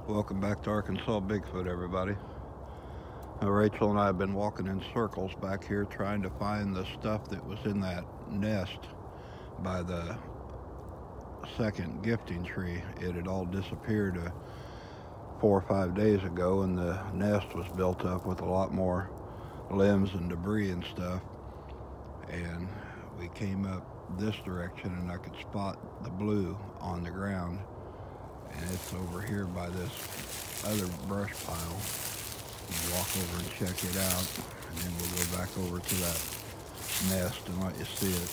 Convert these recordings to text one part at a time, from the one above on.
Welcome back to Arkansas Bigfoot, everybody. Rachel and I have been walking in circles back here trying to find the stuff that was in that nest by the second gifting tree. It had all disappeared 4 or 5 days ago, and the nest was built up with a lot more limbs and debris and stuff. And we came up this direction and I could spot the blue on the ground, and it's over here by this other brush pile. We'll walk over and check it out, and then we'll go back over to that nest and let you see it.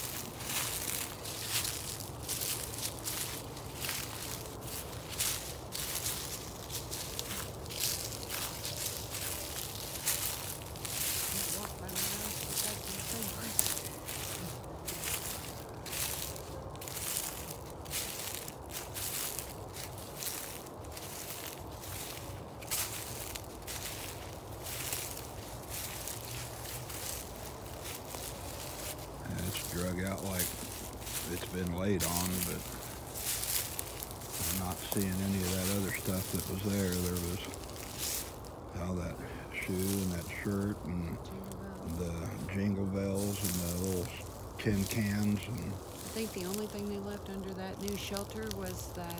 Drug out like it's been laid on, but I'm not seeing any of that other stuff that was there. There was that shoe and that shirt and the jingle bells and the little tin cans. And I think the only thing they left under that new shelter was that.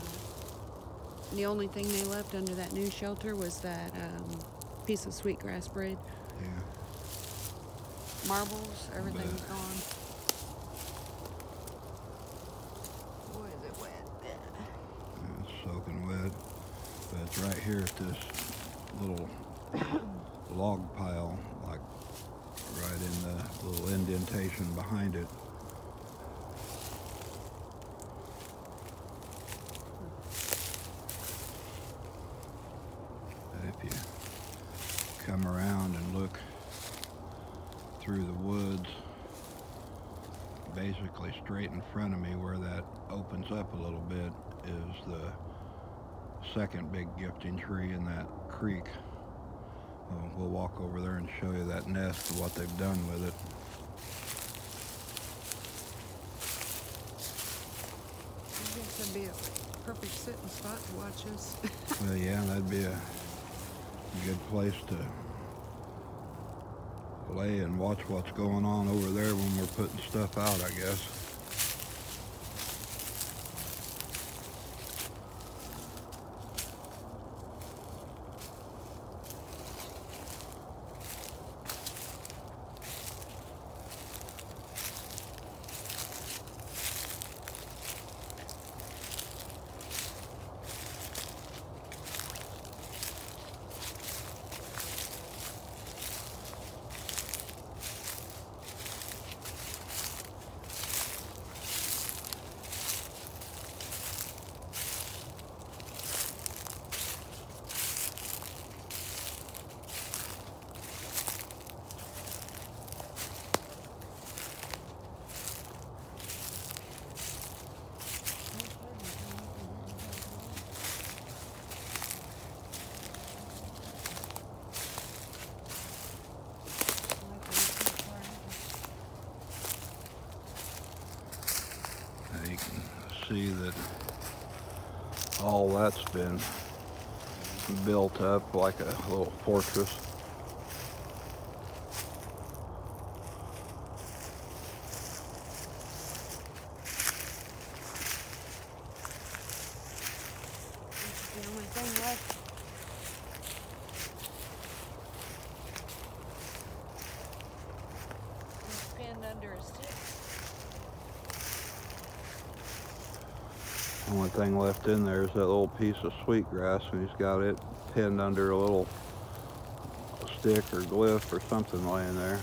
Piece of sweetgrass bread. Yeah. Marbles, everything's gone. Soaking wet, but it's right here at this little log pile, like right in the little indentation behind it. But if you come around and look through the woods, basically straight in front of me where that opens up a little bit is the second big gifting tree in that creek. We'll walk over there and show you that nest and what they've done with it. I guess that'd be a perfect sitting spot to watch us. Well, yeah, that'd be a good place to lay and watch what's going on over there when we're putting stuff out, I guess. You can see that all that's been built up like a little fortress. This is the only thing left. It's pinned under a stick. Only thing left in there is that little piece of sweetgrass, and he's got it pinned under a little stick or glyph or something laying there.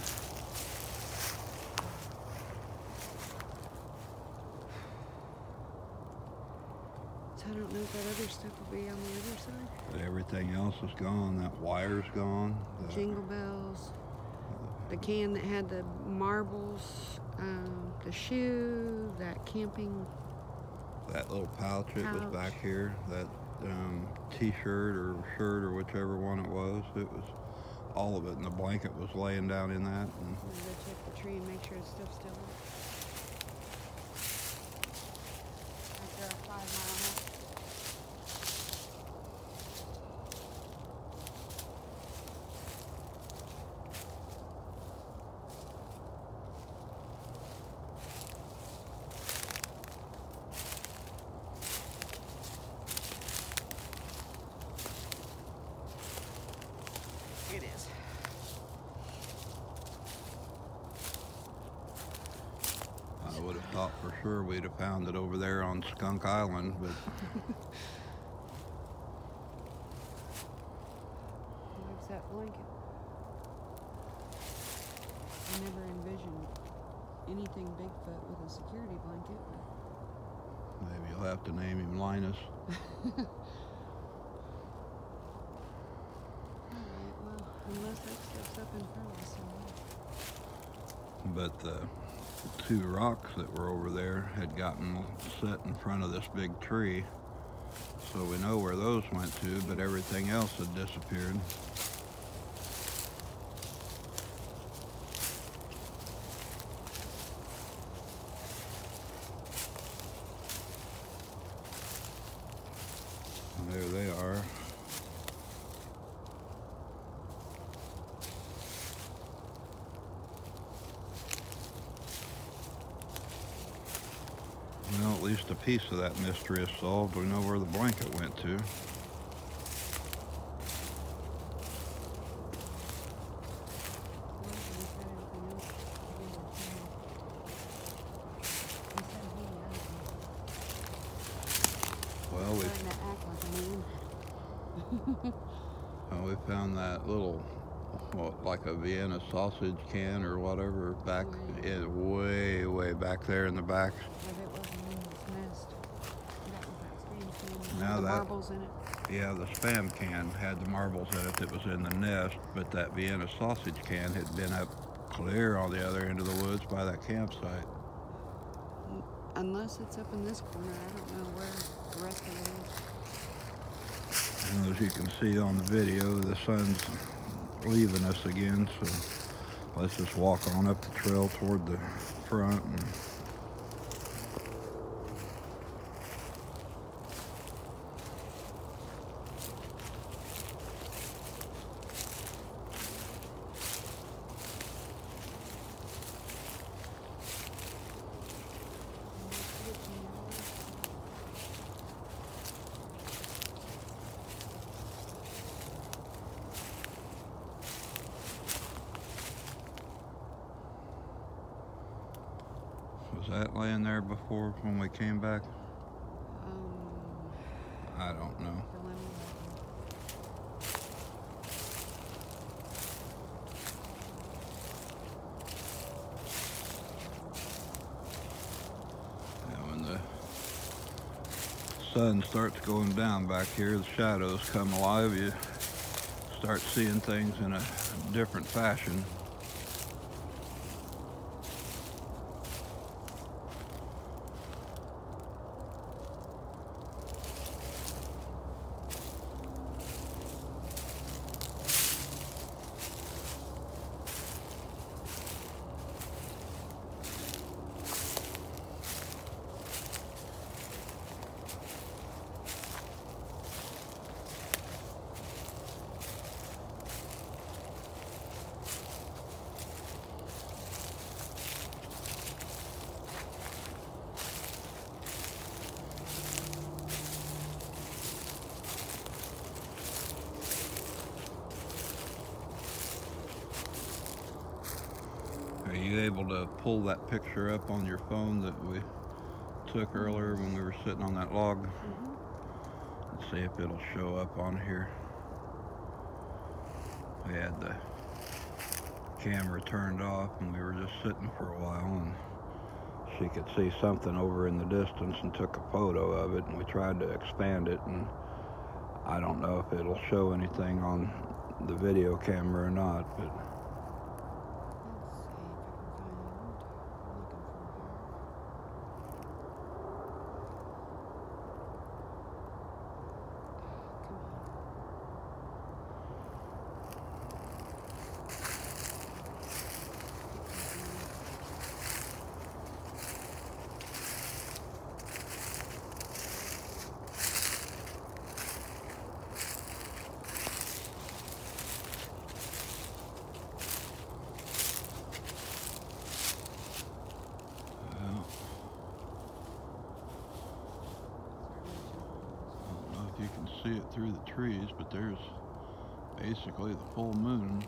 So I don't know if that other stuff will be on the other side. But everything else is gone. That wire's gone. The jingle bells, the can that had the marbles, the shoe, that camping. That little pouch that was back here, that t-shirt or shirt or whichever one it was all of it, and the blanket was laying down in that. And I'm gonna go check the tree and make sure it's still up. Right there, 5 mile. thought for sure we'd have found it over there on Skunk Island, but Where's that blanket? I never envisioned anything Bigfoot with a security blanket. maybe you'll have to name him Linus. Alright, well, unless that stuff's up in front of us somewhere. But the two rocks that were over there had gotten set in front of this big tree, so we know where those went to, but everything else had disappeared. And there they are. Well, at least a piece of that mystery is solved. We know where the blanket went to. Well, we found that little, what, like a Vienna sausage can or whatever back way back there in the back. But it wasn't in this nest. That was that spam can. Now The that- marbles in it. Yeah, the Spam can had the marbles in it that was in the nest, but that Vienna sausage can had been up clear on the other end of the woods by that campsite. Unless it's up in this corner, I don't know where the rest of it is. And as you can see on the video, the sun's leaving us again, so let's just walk on up the trail toward the front. And was that laying there before when we came back? I don't know. Yeah, when the sun starts going down back here, the shadows come alive. You start seeing things in a different fashion. Are you able to pull that picture up on your phone that we took earlier when we were sitting on that log? Let's see if it'll show up on here. We had the camera turned off and we were just sitting for a while, and she could see something over in the distance and took a photo of it, and we tried to expand it, and I don't know if it'll show anything on the video camera or not, but you can see it through the trees, but there's basically the full moon.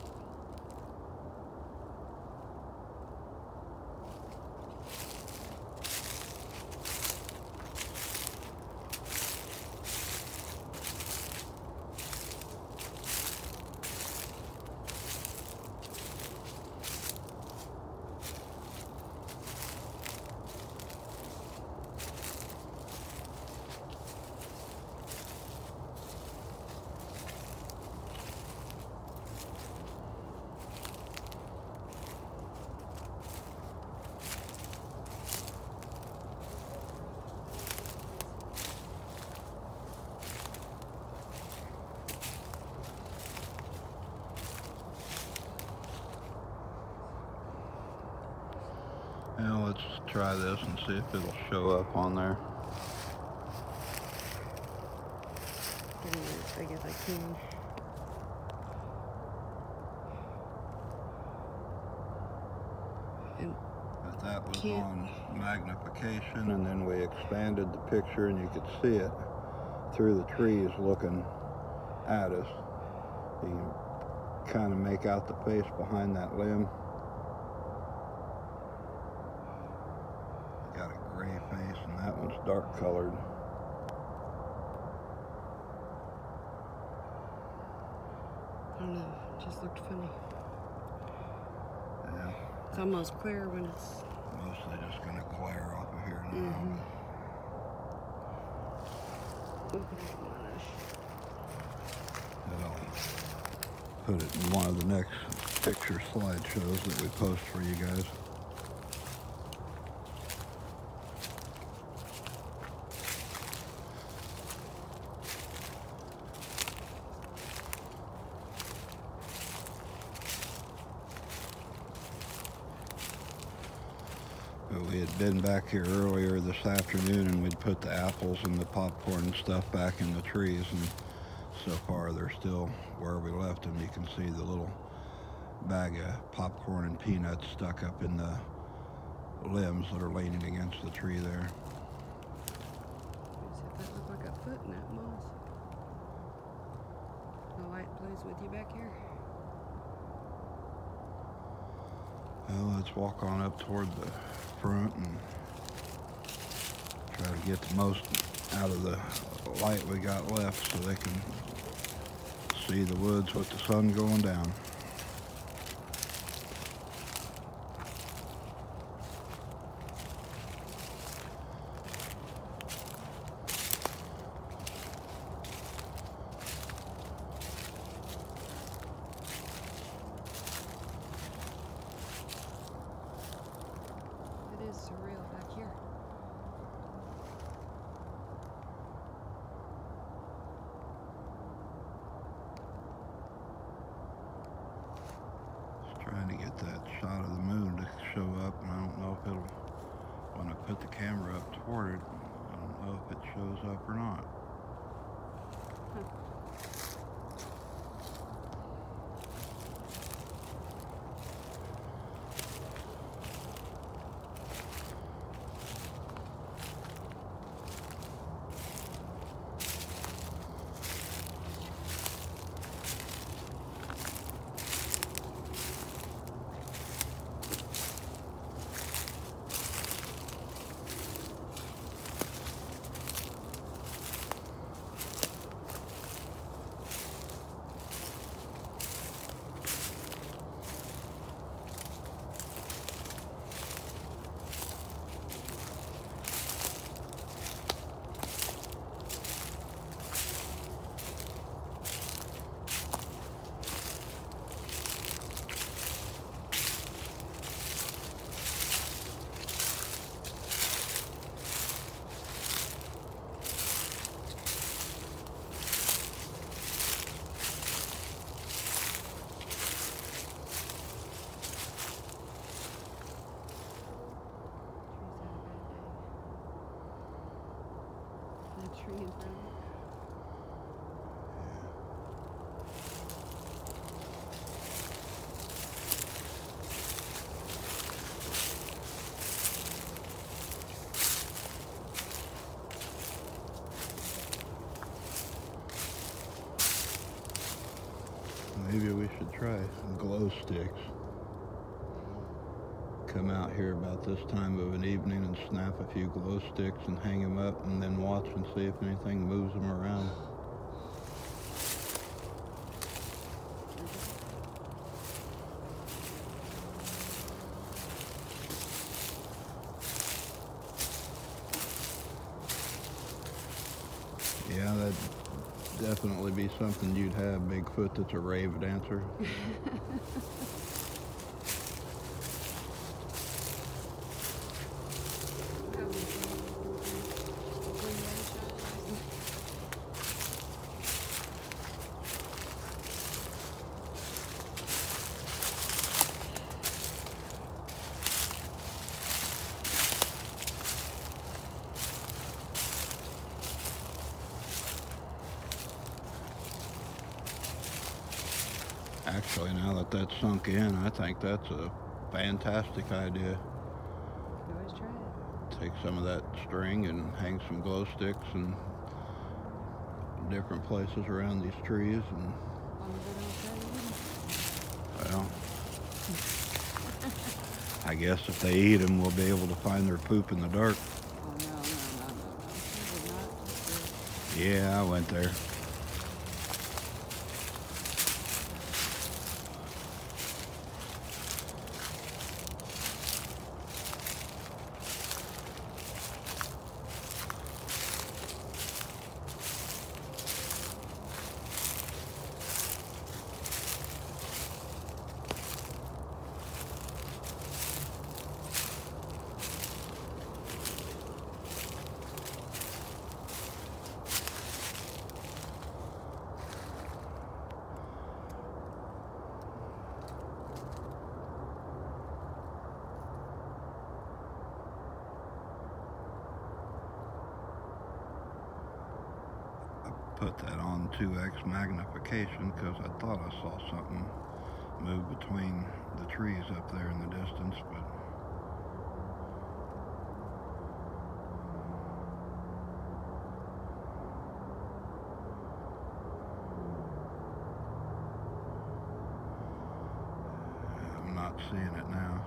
try this and see if it'll show up on there. Getting it as big as I can. And but that was on magnification, and then we expanded the picture and you could see it through the trees looking at us. You can kind of make out the face behind that limb. Got a gray face, and that one's dark colored. I don't know, it just looked funny. Yeah. It's almost clear when it's... Mostly just going to glare off of here now. Mm-hmm. I'll put it in one of the next picture slideshows that we post for you guys. But we had been back here earlier this afternoon, and we'd put the apples and the popcorn and stuff back in the trees, and so far they're still where we left them. You can see the little bag of popcorn and peanuts stuck up in the limbs that are leaning against the tree there. See if that looked like a foot in that moss. The light plays with you back here. Well, let's walk on up toward the front and try to get the most out of the light we got left so they can see the woods with the sun going down. It is surreal back here. Trying to get that shot of the moon to show up, and I don't know if it'll, when I put the camera up toward it, I don't know if it shows up or not. Tree in front of it. Maybe we should try glow sticks. Come out here about this time of an evening and snap a few glow sticks and hang them up, and then watch and see if anything moves them around. Yeah, that'd definitely be something you'd have, Bigfoot that's a rave dancer. Actually, now that that's sunk in, I think that's a fantastic idea. You can always try it. Take some of that string and hang some glow sticks in different places around these trees, and On the good old well, I guess if they eat them, we'll be able to find their poop in the dark. Oh, no. You did not. Yeah, I went there. Put that on 2x magnification because I thought I saw something move between the trees up there in the distance, but I'm not seeing it now.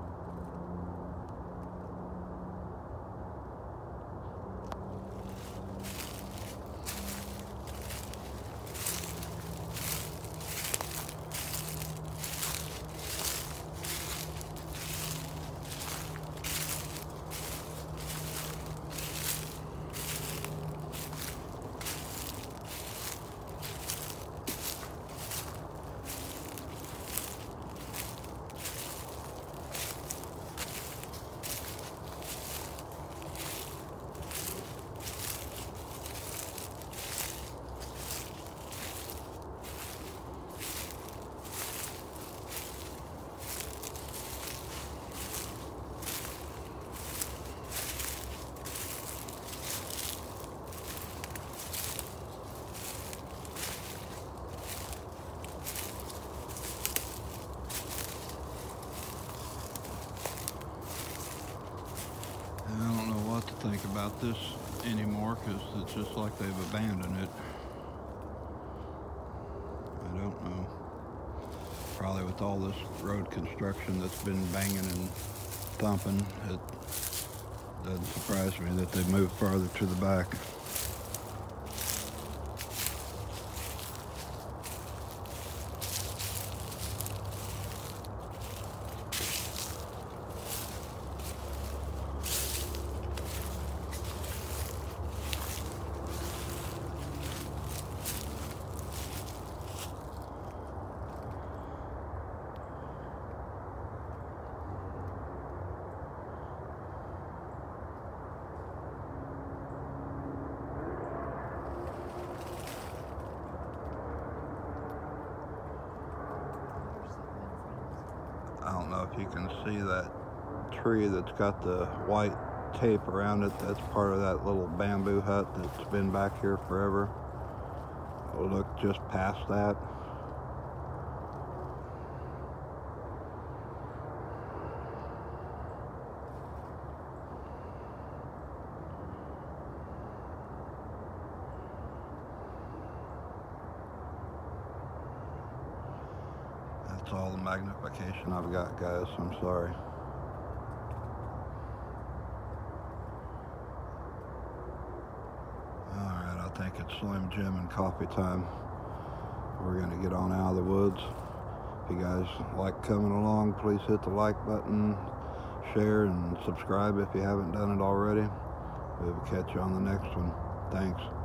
I don't know what to think about this anymore because it's just like they've abandoned it. I don't know. Probably with all this road construction that's been banging and thumping, it doesn't surprise me that they moved farther to the back. I don't know if you can see that tree that's got the white tape around it. That's part of that little bamboo hut that's been back here forever. We'll look just past that. That's all the magnification I've got, guys. I'm sorry. Alright, I think it's Slim Jim and coffee time. We're going to get on out of the woods. If you guys like coming along, please hit the like button, share, and subscribe if you haven't done it already. We'll catch you on the next one. Thanks.